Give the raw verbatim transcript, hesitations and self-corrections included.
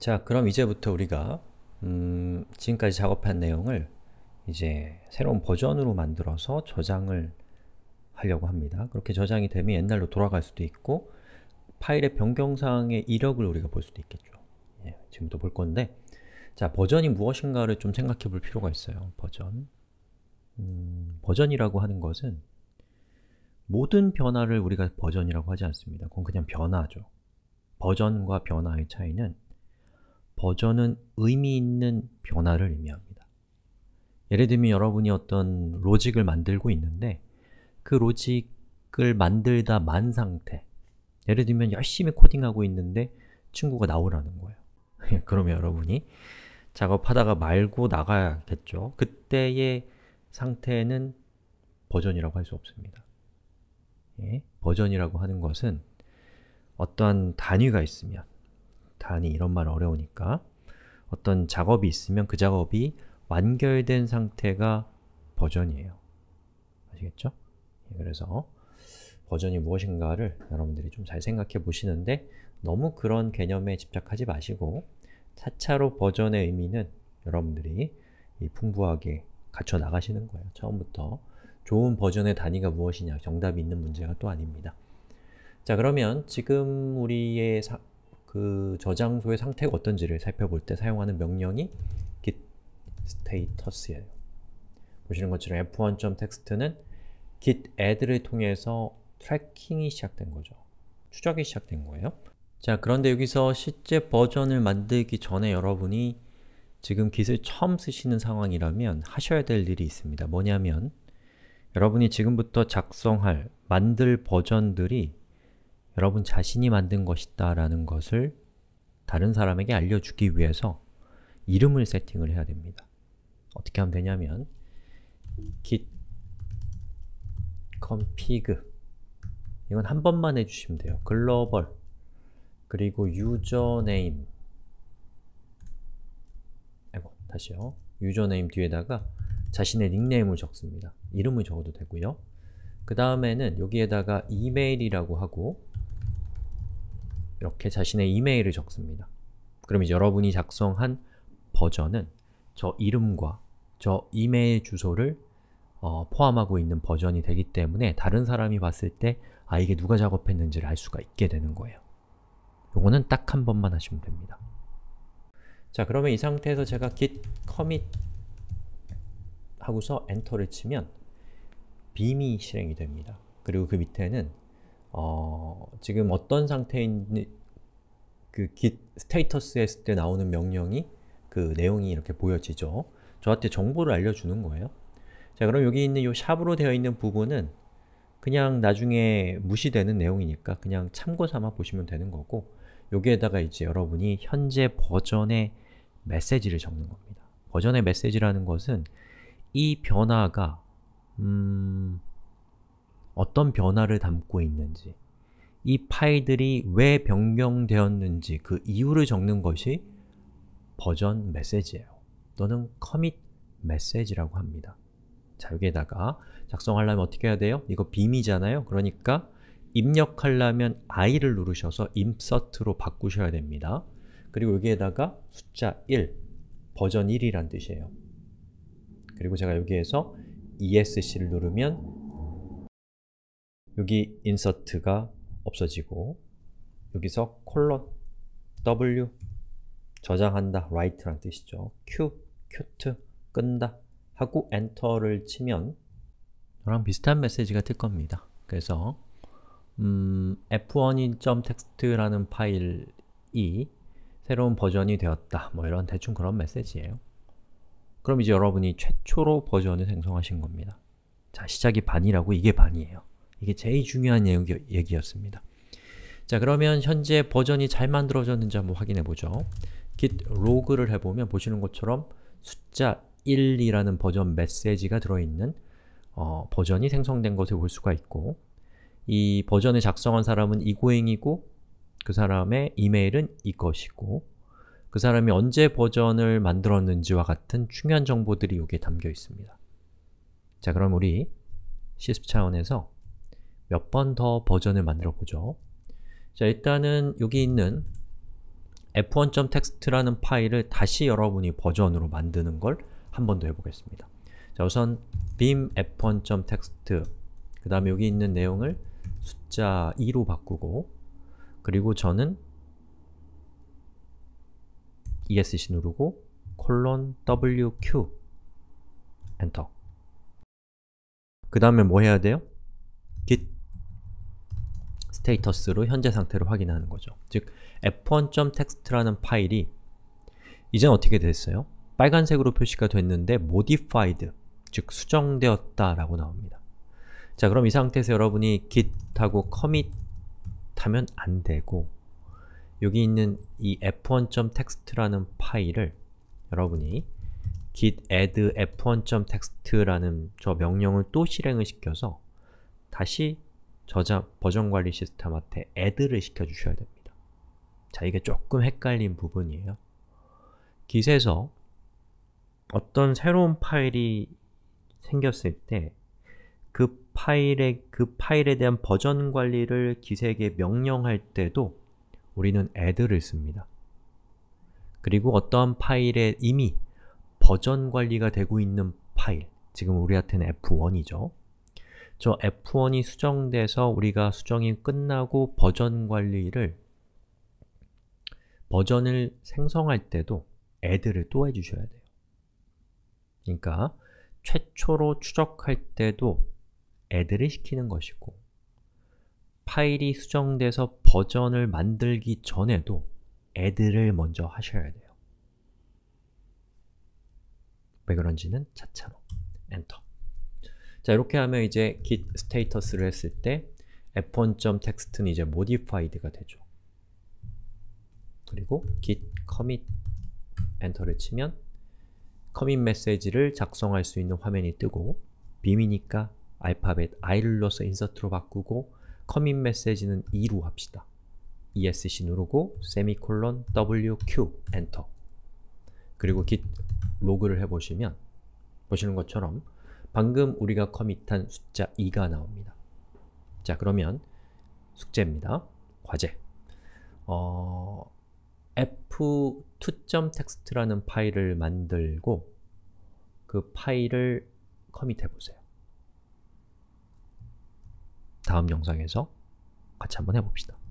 자, 그럼 이제부터 우리가 음, 지금까지 작업한 내용을 이제 새로운 버전으로 만들어서 저장을 하려고 합니다. 그렇게 저장이 되면 옛날로 돌아갈 수도 있고 파일의 변경사항의 이력을 우리가 볼 수도 있겠죠. 예, 지금부터 볼 건데 자, 버전이 무엇인가를 좀 생각해 볼 필요가 있어요. 버전 음, 버전이라고 하는 것은 모든 변화를 우리가 버전이라고 하지 않습니다. 그건 그냥 변화죠. 버전과 변화의 차이는 버전은 의미 있는 변화를 의미합니다. 예를 들면 여러분이 어떤 로직을 만들고 있는데 그 로직을 만들다 만 상태, 예를 들면 열심히 코딩하고 있는데 친구가 나오라는 거예요. 그러면 여러분이 작업하다가 말고 나가야겠죠. 그때의 상태는 버전이라고 할 수 없습니다. 예? 버전이라고 하는 것은 어떠한 단위가 있으면, 단위 이런 말 어려우니까 어떤 작업이 있으면 그 작업이 완결된 상태가 버전이에요. 아시겠죠? 예, 그래서 버전이 무엇인가를 여러분들이 좀 잘 생각해 보시는데 너무 그런 개념에 집착하지 마시고 차차로 버전의 의미는 여러분들이 이 풍부하게 갖춰 나가시는 거예요. 처음부터 좋은 버전의 단위가 무엇이냐, 정답이 있는 문제가 또 아닙니다. 자, 그러면 지금 우리의 사, 그 저장소의 상태가 어떤지를 살펴볼 때 사용하는 명령이 git status예요. 보시는 것처럼 에프 원 점 텍스트는 git add를 통해서 트래킹이 시작된 거죠. 추적이 시작된 거예요. 자, 그런데 여기서 실제 버전을 만들기 전에 여러분이 지금 git을 처음 쓰시는 상황이라면 하셔야 될 일이 있습니다. 뭐냐면 여러분이 지금부터 작성할, 만들 버전들이 여러분 자신이 만든 것이다 라는 것을 다른 사람에게 알려주기 위해서 이름을 세팅을 해야 됩니다. 어떻게 하면 되냐면 git config 이건 한 번만 해주시면 돼요. 글로벌 그리고 유저네임 아이고, 다시요. 유저네임 뒤에다가 자신의 닉네임을 적습니다. 이름을 적어도 되고요. 그 다음에는 여기에다가 이메일이라고 하고 이렇게 자신의 이메일을 적습니다. 그럼 이제 여러분이 작성한 버전은 저 이름과 저 이메일 주소를 어, 포함하고 있는 버전이 되기 때문에 다른 사람이 봤을 때 아, 이게 누가 작업했는지를 알 수가 있게 되는 거예요. 요거는 딱 한 번만 하시면 됩니다. 자, 그러면 이 상태에서 제가 git commit 하고서 엔터를 치면 빔이 실행이 됩니다. 그리고 그 밑에는 어, 지금 어떤 상태에 있는 그 git status 했을 때 나오는 명령이 그 내용이 이렇게 보여지죠. 저한테 정보를 알려주는 거예요. 자, 그럼 여기 있는 이 샵으로 되어 있는 부분은 그냥 나중에 무시되는 내용이니까 그냥 참고 삼아 보시면 되는 거고 여기에다가 이제 여러분이 현재 버전의 메시지를 적는 겁니다. 버전의 메시지라는 것은 이 변화가 음... 어떤 변화를 담고 있는지, 이 파일들이 왜 변경되었는지 그 이유를 적는 것이 버전 메시지예요. 또는 commit message라고 합니다. 자, 여기에다가 작성하려면 어떻게 해야 돼요? 이거 빔이잖아요? 그러니까 입력하려면 i를 누르셔서 insert로 바꾸셔야 됩니다. 그리고 여기에다가 숫자 일, 버전 일이란 뜻이에요. 그리고 제가 여기에서 이에스씨를 누르면 여기 insert가 없어지고 여기서 콜론 W 저장한다, write란 뜻이죠. Q, 큐트, 끈다 하고 엔터를 치면 저랑 비슷한 메시지가 뜰 겁니다. 그래서 음, 에프 원 점 텍스트라는 파일이 새로운 버전이 되었다, 뭐 이런 대충 그런 메시지예요. 그럼 이제 여러분이 최초로 버전을 생성하신 겁니다. 자, 시작이 반이라고 이게 반이에요. 이게 제일 중요한 얘기, 얘기였습니다. 자, 그러면 현재 버전이 잘 만들어졌는지 한번 확인해보죠. git log를 해보면 보시는 것처럼 숫자 일이라는 버전 메시지가 들어있는 어, 버전이 생성된 것을 볼 수가 있고 이 버전을 작성한 사람은 이고잉이고 그 사람의 이메일은 이것이고 그 사람이 언제 버전을 만들었는지와 같은 중요한 정보들이 여기에 담겨 있습니다. 자, 그럼 우리 시스프 차원에서 몇 번 더 버전을 만들어 보죠. 자, 일단은 여기 있는 에프 원 점 텍스트라는 파일을 다시 여러분이 버전으로 만드는 걸 한 번 더 해보겠습니다. 자, 우선 빔 에프 원 점 텍스트 그 다음에 여기 있는 내용을 숫자 이로 바꾸고 그리고 저는 이에스씨 누르고 콜론 더블유 큐 엔터. 그 다음에 뭐 해야 돼요? git 스테이터스로 현재 상태를 확인하는 거죠. 즉, 에프 원 점 텍스트라는 파일이 이젠 어떻게 됐어요? 빨간색으로 표시가 됐는데 modified, 즉 수정되었다 라고 나옵니다. 자, 그럼 이 상태에서 여러분이 git하고 commit 하면 안 되고 여기 있는 이 에프 원 점 텍스트라는 파일을 여러분이 git add 에프 원 점 텍스트라는 저 명령을 또 실행을 시켜서 다시 저장 버전 관리 시스템한테 add를 시켜주셔야 됩니다. 자, 이게 조금 헷갈린 부분이에요. git에서 어떤 새로운 파일이 생겼을 때 그 파일에, 그 파일에 대한 버전 관리를 git에게 명령할 때도 우리는 add를 씁니다. 그리고 어떠한 파일에 이미 버전 관리가 되고 있는 파일, 지금 우리한테는 에프 원이죠. 저 에프 원이 수정돼서 우리가 수정이 끝나고 버전 관리를 버전을 생성할 때도 add를 또 해주셔야 돼요. 그러니까 최초로 추적할 때도 add를 시키는 것이고 파일이 수정돼서 버전을 만들기 전에도 add를 먼저 하셔야 돼요. 왜 그런지는 차차로 엔터. 자, 이렇게 하면 이제 git 스테이터스를 했을 때 에프 원 점 텍스트는 이제 modified가 되죠. 그리고 git commit 엔터를 치면 commit 메시지를 작성할 수 있는 화면이 뜨고 빔이니까 알파벳 i를 눌러서 insert로 바꾸고 commit 메시지는 이로 합시다. 이에스씨 누르고 세미콜론 더블유 큐 엔터. 그리고 git 로그를 해보시면 보시는 것처럼 방금 우리가 커밋한 숫자 이가 나옵니다. 자, 그러면 숙제입니다. 과제. 어, 에프 투 점 텍스트라는 파일을 만들고 그 파일을 커밋해 보세요. 다음 영상에서 같이 한번 해봅시다.